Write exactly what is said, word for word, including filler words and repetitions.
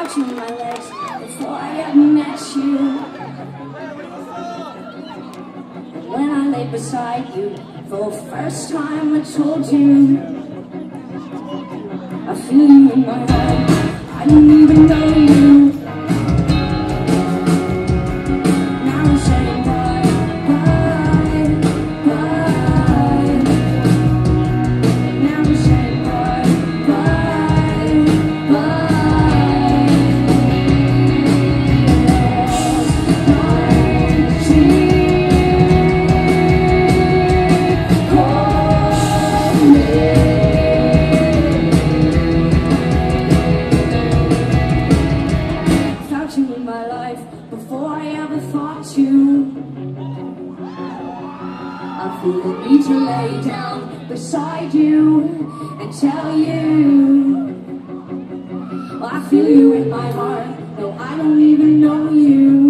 felt you in my legs before I ever met you. And when I lay beside you for the first time, I told you I feel you in my heart. I didn't even know you. Now I'm saying bye, bye, bye. Now I'm saying bye, bye, bye. Don't you call me. Felt you in my life before I ever thought you. I feel the need to lay down beside you and tell you I feel you in my heart, though I don't even know you.